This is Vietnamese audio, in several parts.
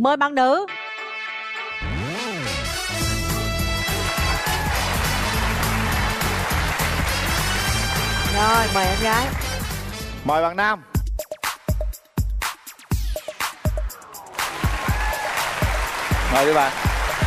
Mời bạn nữ. Rồi, mời em gái. Mời bạn nam. Mời đi bạn.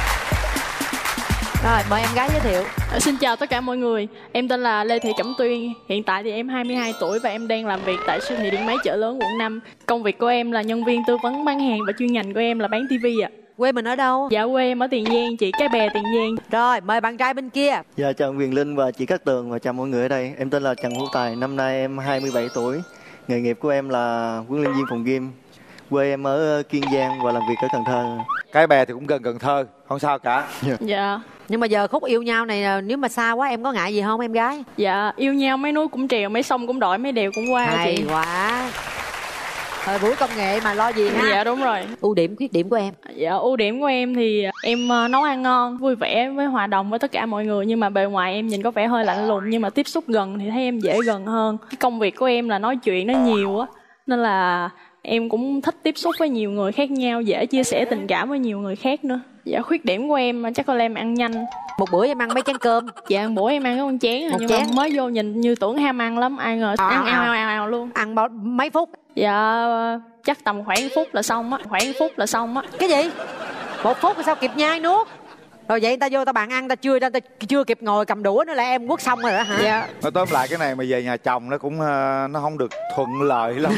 Rồi, mời em gái giới thiệu. Xin chào tất cả mọi người. Em tên là Lê Thị Cẩm Tuyên. Hiện tại thì em 22 tuổi và em đang làm việc tại siêu thị Điện Máy Chợ Lớn quận 5. Công việc của em là nhân viên tư vấn bán hàng và chuyên ngành của em là bán tivi ạ. Quê mình ở đâu? Dạ quê em ở Tiền Giang, chị Cái Bè Tiền Giang. Rồi, mời bạn trai bên kia. Dạ chào Quyền Linh và chị Cát Tường và chào mọi người ở đây. Em tên là Trần Hữu Tài, năm nay em 27 tuổi. Nghề nghiệp của em là huấn luyện viên phòng gym. Quê em ở Kiên Giang và làm việc ở Cần Thơ. Cái Bè thì cũng gần Cần Thơ, không sao cả. Dạ. Nhưng mà giờ khúc yêu nhau này nếu mà xa quá em có ngại gì không em gái? Dạ, yêu nhau mấy núi cũng trèo, mấy sông cũng đổi, mấy đèo cũng qua. Hay chị. quá. Thời buổi công nghệ mà lo gì ha. Dạ đúng rồi. Ưu điểm, khuyết điểm của em? Dạ, ưu điểm của em thì em nấu ăn ngon, vui vẻ với hòa đồng với tất cả mọi người. Nhưng mà bề ngoài em nhìn có vẻ hơi lạnh lùng, nhưng mà tiếp xúc gần thì thấy em dễ gần hơn. Cái công việc của em là nói chuyện nó nhiều á, nên là em cũng thích tiếp xúc với nhiều người khác nhau, dễ chia sẻ tình cảm với nhiều người khác nữa. Dạ, khuyết điểm của em chắc có lẽ em ăn nhanh. Một bữa em ăn mấy chén cơm? Dạ, bữa em ăn có con chén một nhưng chén. mà mới vô nhìn như tưởng ham ăn lắm, ai ngờ ăn ào luôn. Ăn mấy phút? Dạ, chắc tầm khoảng phút là xong á. Cái gì? 1 phút rồi sao kịp nhai nuốt? Rồi vậy ta vô ta bạn ăn ta chưa kịp ngồi cầm đũa nữa là em quất xong rồi đó hả? Dạ. Nói tóm lại cái này mà về nhà chồng nó cũng nó không được thuận lợi lắm.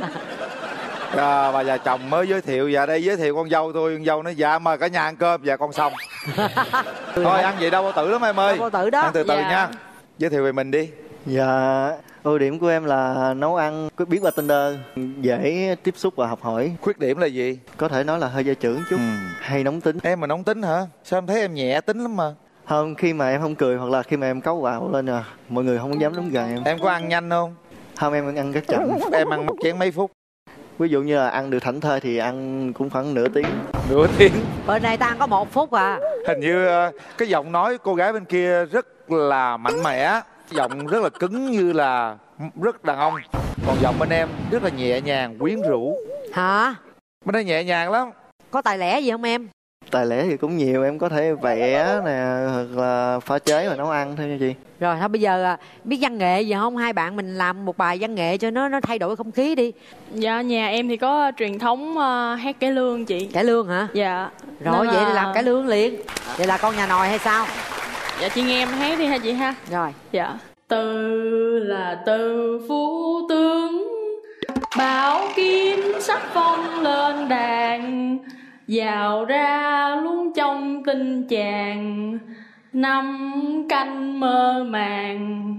Bà già chồng mới giới thiệu, dạ đây giới thiệu con dâu tôi, con dâu nói dạ mời cả nhà ăn cơm, dạ con xong. Thôi ăn vậy đâu bao tử lắm em ơi. Đâu bao tử đó. Ăn từ từ Dạ. nha. Giới thiệu về mình đi. Dạ ưu điểm của em là nấu ăn, biết bartender, dễ tiếp xúc và học hỏi. Khuyết điểm là gì? Có thể nói là hơi gia trưởng chút, hay nóng tính. Em mà nóng tính hả? Sao em thấy em nhẹ tính lắm mà. Không, khi mà em không cười hoặc là khi mà em cáu gào lên mọi người không dám đến gần em. Em có ăn nhanh không? Không, em ăn rất chậm. Em ăn một chén mấy phút? Ví dụ như là ăn được thảnh thơi thì ăn cũng khoảng nửa tiếng. Nửa tiếng. Bên này ta ăn có 1 phút à. Hình như cái giọng nói cô gái bên kia rất là mạnh mẽ, giọng rất là cứng như là rất đàn ông. Còn giọng bên em rất là nhẹ nhàng, quyến rũ. Hả? Bên đây nhẹ nhàng lắm. Có tài lẻ gì không em? Tài lẻ thì cũng nhiều, em có thể vẽ nè, hoặc là pha chế và nấu ăn thôi nha chị. Rồi thôi bây giờ biết văn nghệ gì không? Hai bạn mình làm một bài văn nghệ cho nó thay đổi không khí đi. Dạ, nhà em thì có truyền thống hát cải lương chị. Cải lương hả? Dạ. Rồi Nên vậy là thì làm cải lương liền. Vậy là con nhà nòi hay sao? Dạ, chị nghe em hát đi ha chị ha. Rồi. Dạ. Từ là từ phú tướng, bảo kim sắc phong lên đàn, vào ra luôn trong tình chàng, năm canh mơ màng.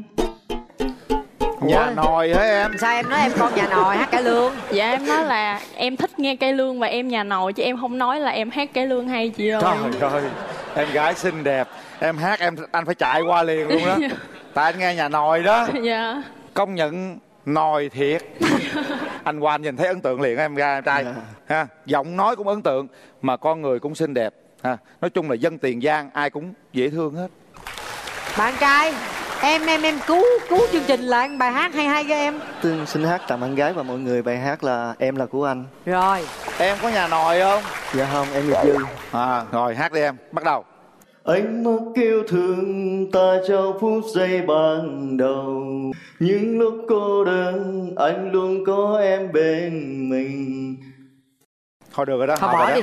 Nhà nòi hả em? Sao em nói em con nhà nòi hát cải lương? Dạ em nói là em thích nghe cải lương và em nhà nòi, chứ em không nói là em hát cải lương hay chị ơi. Trời ơi, em gái xinh đẹp, em hát anh phải chạy qua liền luôn đó. Tại anh nghe nhà nòi đó. Dạ. Công nhận nòi thiệt. Anh qua anh nhìn thấy ấn tượng liền em trai ha. Giọng nói cũng ấn tượng mà con người cũng xinh đẹp ha. Nói chung là dân Tiền Giang ai cũng dễ thương hết. Bạn trai, em cứu chương trình lại bài hát hay cho em. Tôi xin hát tặng bạn gái và mọi người bài hát là Em Là Của Anh. Rồi. Em có nhà nòi không? Dạ không, em nghiệp dư. Rồi hát đi em, bắt đầu. Anh mất yêu thương ta trong phút giây ban đầu. Những lúc cô đơn anh luôn có em bên mình. Thôi được rồi đó. Thôi bỏ đi.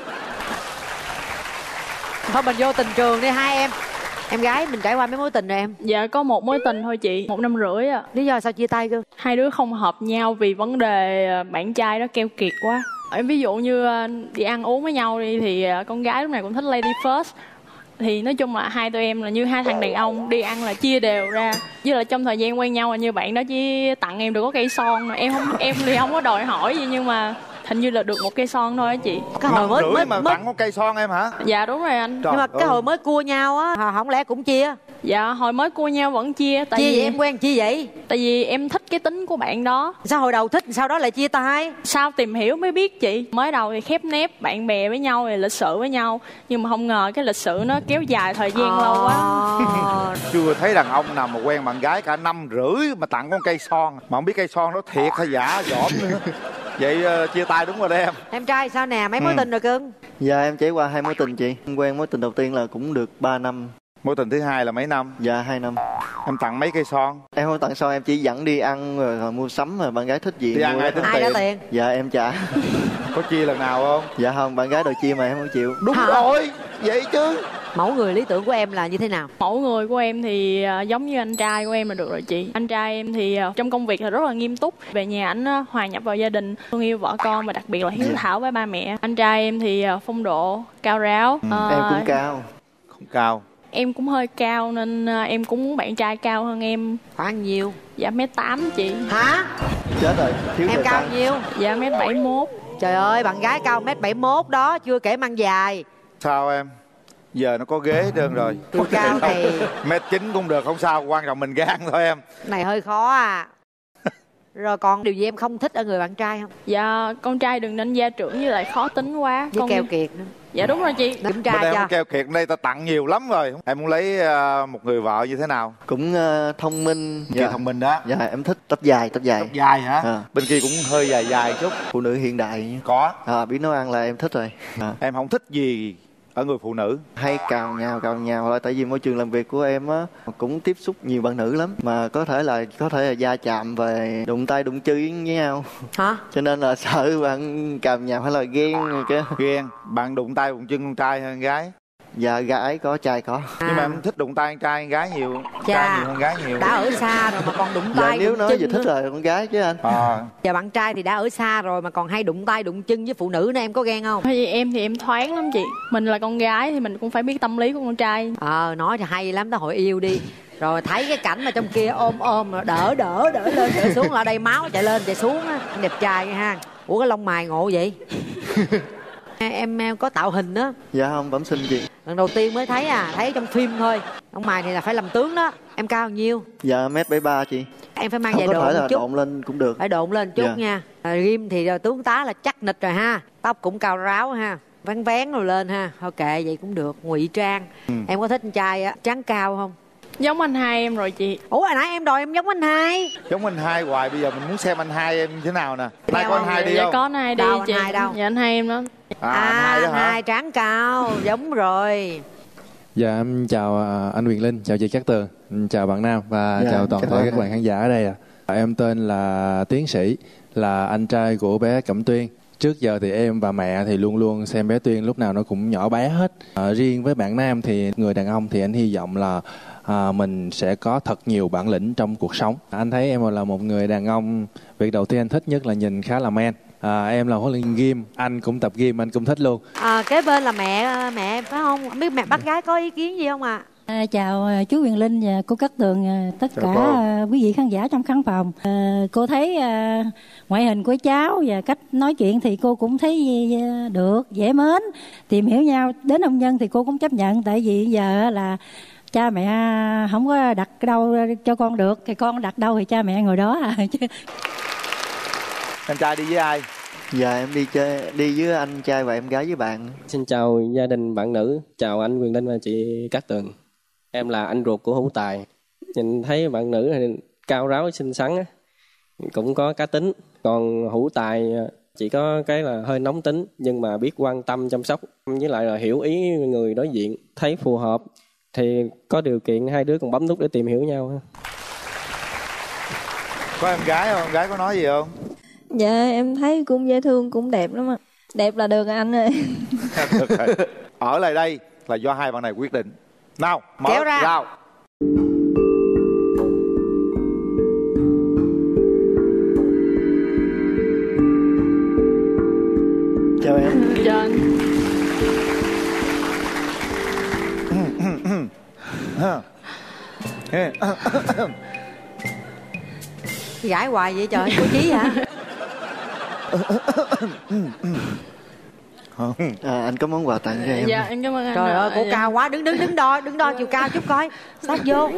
Thôi mình vô tình trường đi hai em. Em gái mình trải qua mấy mối tình rồi em? Dạ có một mối tình thôi chị, 1 năm rưỡi à. Lý do sao chia tay cơ? Hai đứa không hợp nhau vì vấn đề bạn trai đó keo kiệt quá. Ví dụ như đi ăn uống với nhau đi thì con gái lúc này cũng thích lady first. Thì nói chung là hai tụi em là như hai thằng đàn ông, đi ăn là chia đều ra. Với lại trong thời gian quen nhau là như bạn đó chỉ tặng em được có cây son. Em thì không có đòi hỏi gì nhưng mà hình như là được một cây son thôi á chị. Cái hồi mới tặng có cây son em hả? Dạ đúng rồi anh. Nhưng mà cái hồi mới cua nhau á, không lẽ cũng chia? Dạ hồi mới cua nhau vẫn chia. Chia vậy em quen chia vậy? Tại vì em thích cái tính của bạn đó. Sao hồi đầu thích sau đó lại chia tay? Sao tìm hiểu mới biết chị. Mới đầu thì khép nép bạn bè với nhau thì lịch sự với nhau, nhưng mà không ngờ cái lịch sự nó kéo dài thời gian lâu quá. Chưa thấy đàn ông nào mà quen bạn gái cả 1 năm rưỡi mà tặng con cây son mà không biết cây son đó thiệt hay giả dỏm nữa. Vậy chia tay đúng rồi đấy em. Em trai sao nè, mấy mối tình rồi cưng? Dạ em trải qua 2 mối tình chị. Em quen mối tình đầu tiên là cũng được 3 năm. Mối tình thứ hai là mấy năm? Dạ 2 năm. Em tặng mấy cây son? Em không tặng son, em chỉ dẫn đi ăn rồi mua sắm, rồi bạn gái thích gì đi ăn mua. ai tính Ai tiền? trả tiền? Dạ em trả. Có chia lần nào không? Dạ không, bạn gái đòi chia mà em không chịu. Đúng rồi, vậy chứ. Mẫu người lý tưởng của em là như thế nào? Mẫu người của em thì giống như anh trai của em là được rồi chị. Anh trai em thì trong công việc là rất là nghiêm túc. Về nhà ảnh hòa nhập vào gia đình, thương yêu vợ con và đặc biệt là hiếu thảo với ba mẹ. Anh trai em thì phong độ, cao ráo. Em cũng cao. Không cao. Em cũng hơi cao nên em cũng muốn bạn trai cao hơn em. Khoảng nhiêu? Dạ 1m8 chị. Hả? Chết rồi, thiếu Em thời cao gian. nhiêu? Dạ 1m71. Trời ơi, bạn gái cao 1m71 đó, chưa kể mang dài. Sao em? Giờ nó có ghế hết trơn rồi. Chiều cao thì 1m9 cũng được, không sao, quan trọng mình gan thôi em. này hơi khó à. Rồi còn điều gì em không thích ở người bạn trai không? Dạ con trai đừng nên gia trưởng với lại khó tính quá. Với keo kiệt nữa. Dạ đúng rồi chị. Kiểm Bên tra em cho. không keo kiệt, đây ta tặng nhiều lắm rồi. Em muốn lấy một người vợ như thế nào? Cũng thông minh. Kia thông minh đó. Dạ em thích tóc dài, tóc dài. Tóc dài hả? À. Bên kia cũng hơi dài dài chút. Phụ nữ hiện đại. Có. Biết nấu ăn là em thích rồi. Em không thích gì ở người phụ nữ? Hay cào nhào là tại vì môi trường làm việc của em á cũng tiếp xúc nhiều bạn nữ lắm, mà có thể là va chạm về đụng tay đụng chân với nhau. Hả? Cho nên là sợ bạn cào nhào hay là ghen cái. Ghen. Bạn đụng tay đụng chân con trai hơn con gái? Dạ gái có, trai có. Nhưng mà em thích đụng tay con trai, con gái nhiều. Chà, Trai nhiều hơn gái nhiều. đã ở xa rồi mà còn đụng Dạ tay nếu đụng nói chân về thích nữa. là con gái chứ anh. Giờ bạn trai thì đã ở xa rồi mà còn hay đụng tay đụng chân với phụ nữ nữa, em có ghen không? Bởi vì em thì em thoáng lắm chị. Mình là con gái thì mình cũng phải biết tâm lý của con trai. Nói thì hay lắm đó, hội yêu đi. Rồi thấy cái cảnh mà trong kia ôm rồi đỡ lên đỡ xuống là đây máu chạy lên chạy xuống á. Anh đẹp trai ha. Ủa cái lông mày ngộ vậy? Em có tạo hình đó. Dạ không, bẩm sinh chị. Lần đầu tiên mới thấy thấy trong phim thôi. Lông mày này là phải làm tướng đó. Em cao bao nhiêu? Dạ 1m73 chị. Em phải mang Không giày có độn thể một là chút. độn lên cũng được. Phải độn lên chút Dạ. nha. Rim thì tướng tá là chắc nịch rồi ha. Tóc cũng cao ráo ha. Vén rồi lên ha. Ok vậy cũng được. Ngụy trang. Em có thích con trai trán cao không? Giống anh hai em rồi chị. Ủa hồi nãy em đòi em giống anh hai. Giống anh hai hoài, bây giờ mình muốn xem anh hai em thế nào nè. Nay Theo có anh không? hai đi Dạ không? có anh hai đi Đâu, anh chị. hai đâu? Dạ anh hai em đó. Anh hai đó anh hả? hai trán cao. Giống rồi. Dạ em chào anh Quyền Linh, chào chị Cát Tường, chào bạn Nam và Dạ, chào toàn chào thể anh. các bạn khán giả ở đây ạ. Em tên là Tiến Sĩ, là anh trai của bé Cẩm Tuyên. Trước giờ thì em và mẹ thì luôn luôn xem bé Tuyên lúc nào nó cũng nhỏ bé hết. Riêng với bạn Nam thì người đàn ông thì anh hy vọng là mình sẽ có thật nhiều bản lĩnh trong cuộc sống. Anh thấy em là một người đàn ông, việc đầu tiên anh thích nhất là nhìn khá là man. Em là huấn luyện viên gym, anh cũng tập gym, anh cũng thích luôn. Kế bên là mẹ phải không? Không biết mẹ bác gái có ý kiến gì không ạ? Chào chú Quyền Linh và cô Cát Tường, tất Chào cả cô. quý vị khán giả trong khán phòng. Cô thấy ngoại hình của cháu và cách nói chuyện thì cô cũng thấy được, dễ mến. Tìm hiểu nhau đến hôn nhân thì cô cũng chấp nhận, tại vì giờ là cha mẹ không có đặt đâu cho con được, thì con đặt đâu thì cha mẹ ngồi đó. Anh trai đi với ai? Dạ em đi với anh trai và em gái với bạn. Xin chào gia đình bạn nữ, chào anh Quyền Linh và chị Cát Tường. Em là anh ruột của Hữu Tài. Nhìn thấy bạn nữ thì cao ráo xinh xắn á, cũng có cá tính. Còn Hữu Tài chỉ có cái là hơi nóng tính nhưng mà biết quan tâm chăm sóc, với lại là hiểu ý người đối diện, thấy phù hợp thì có điều kiện hai đứa còn bấm nút để tìm hiểu nhau. Có em gái không? Em gái có nói gì không? Dạ em thấy cũng dễ thương, cũng đẹp lắm ạ. Đẹp là được anh ơi. Được rồi. Ở lại đây là do hai bạn này quyết định. Nào, mở Kéo ra. rào. Chào em. Chào anh. Gãi hoài vậy trời, cô Chí hả? Anh có món quà tặng cho em. Dạ em cảm ơn anh. Trời ơi, cô Dạ. cao quá, đứng đo chiều cao chút coi. Sát vô.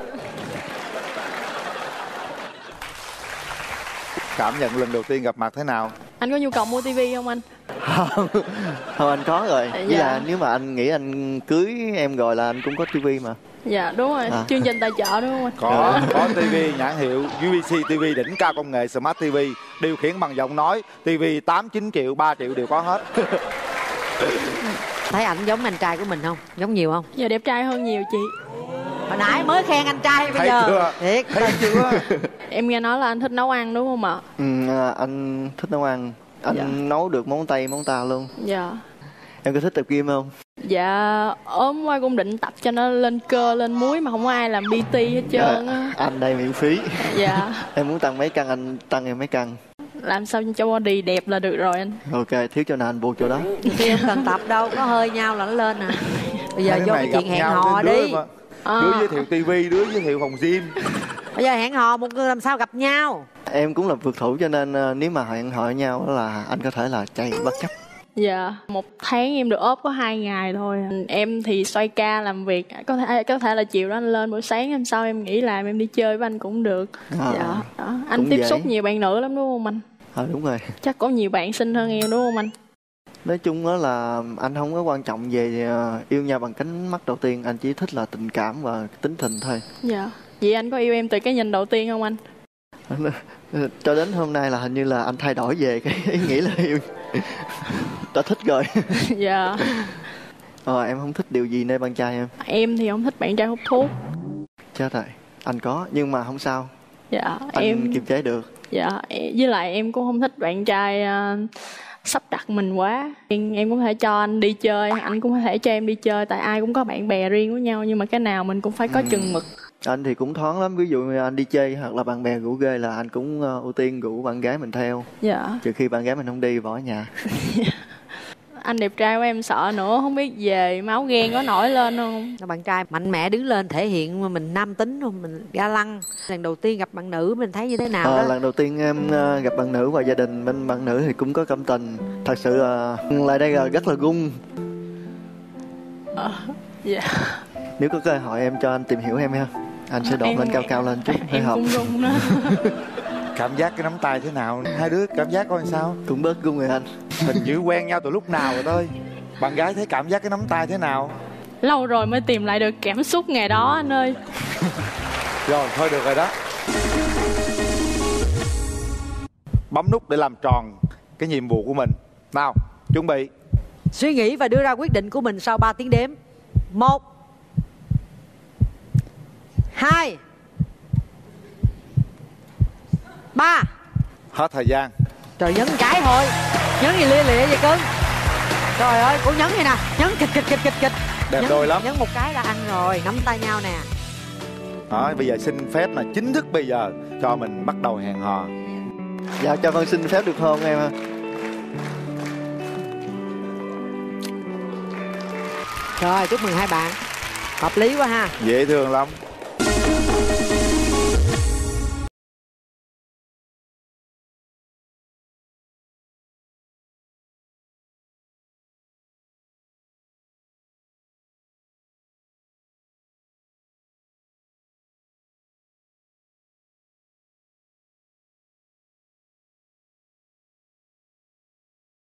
Cảm nhận lần đầu tiên gặp mặt thế nào? Anh có nhu cầu mua tivi không anh? Thôi anh có rồi. Với Dạ. là nếu mà anh nghĩ anh cưới em rồi là anh cũng có tivi mà. Dạ đúng rồi, chương trình tài trợ đúng không anh? Có tivi nhãn hiệu UVC TV đỉnh cao công nghệ Smart TV, điều khiển bằng giọng nói, tivi 8-9 triệu, 3 triệu đều có hết. Thấy ảnh giống anh trai của mình không? Giống nhiều không? Dạ đẹp trai hơn nhiều chị. Hồi nãy mới khen anh trai, bây giờ chưa? thiệt Thấy chưa? Em nghe nói là anh thích nấu ăn đúng không ạ? Anh thích nấu ăn. Anh nấu được món Tây, món ta luôn. Dạ. Em có thích tập gym không? Dạ ốm quá cũng định tập cho nó lên cơ lên múi mà không có ai làm PT hết trơn á. Anh đây miễn phí. Dạ. Em muốn tăng mấy cân anh tăng em mấy cân. Làm sao cho body đẹp là được rồi anh. Ok, thiếu chỗ nào anh buộc chỗ đó. Khi không cần tập đâu, có hơi nhau là nó lên à. Bây giờ vô cái chuyện hẹn hò đi. Đứa giới thiệu tivi, đứa giới thiệu phòng gym. Bây giờ hẹn hò một người làm sao gặp nhau. Em cũng là vượt thủ cho nên nếu mà hẹn hò nhau đó là anh có thể là chạy bất chấp. Dạ, 1 tháng em được ốp có 2 ngày thôi. Em thì xoay ca làm việc, có thể là chiều đó anh lên, buổi sáng hôm sau em nghỉ làm em đi chơi với anh cũng được. Dạ, đó. Anh tiếp xúc nhiều bạn nữ lắm đúng không anh? Đúng rồi. Chắc có nhiều bạn xinh hơn em đúng không anh? Nói chung đó là anh không có quan trọng về yêu nhau bằng cánh mắt đầu tiên, anh chỉ thích là tình cảm và tính tình thôi. Dạ. Vậy anh có yêu em từ cái nhìn đầu tiên không anh? Cho đến hôm nay là hình như là anh thay đổi về cái ý nghĩ là yêu. Đã thích rồi. Dạ. Em không thích điều gì nơi bạn trai em? Em thì không thích bạn trai hút thuốc. Chết rồi, anh có nhưng mà không sao. Dạ, anh em kiềm chế được. Dạ, với lại em cũng không thích bạn trai sắp đặt mình quá. Em cũng có thể cho anh đi chơi, anh cũng có thể cho em đi chơi, tại ai cũng có bạn bè riêng với nhau, nhưng mà cái nào mình cũng phải có chừng mực. Anh thì cũng thoáng lắm, ví dụ như anh đi chơi hoặc là bạn bè rủ ghê là anh cũng ưu tiên rủ bạn gái mình theo. Dạ. Trừ khi bạn gái mình không đi, bỏ ở nhà. Anh đẹp trai của em sợ nữa, không biết về máu ghen có nổi lên không? Bạn trai mạnh mẽ đứng lên thể hiện mình nam tính không, mình ga lăng. Lần đầu tiên gặp bạn nữ mình thấy như thế nào đó? Lần đầu tiên em gặp bạn nữ và gia đình bên bạn nữ thì cũng có cảm tình. Thật sự là lại đây là rất là gung. Dạ. Nếu có cơ hội em cho anh tìm hiểu em ha. Anh sẽ độn lên cao lên chút. Em cũng gung đó. Cảm giác cái nắm tay thế nào? Hai đứa cảm giác coi sao? Cũng bớt gung rồi anh. Hình như quen nhau từ lúc nào rồi thôi. Bạn gái thấy cảm giác cái nắm tay thế nào? Lâu rồi mới tìm lại được cảm xúc ngày đó anh ơi. Rồi thôi được rồi đó. Bấm nút để làm tròn cái nhiệm vụ của mình. Nào, chuẩn bị. Suy nghĩ và đưa ra quyết định của mình sau 3 tiếng đếm. 1 2 3. Hết thời gian. Trời, nhấn cái thôi. Nhấn gì lia lịa vậy cưng? Trời ơi, cô nhấn vậy nè. Nhấn kịch. Đẹp đôi lắm. Nhấn một cái là ăn rồi. Nắm tay nhau nè. Đó, bây giờ xin phép là chính thức bây giờ cho mình bắt đầu hẹn hò. Dạ, cho con xin phép được không em? Rồi, chúc mừng hai bạn. Hợp lý quá ha. Dễ thương lắm.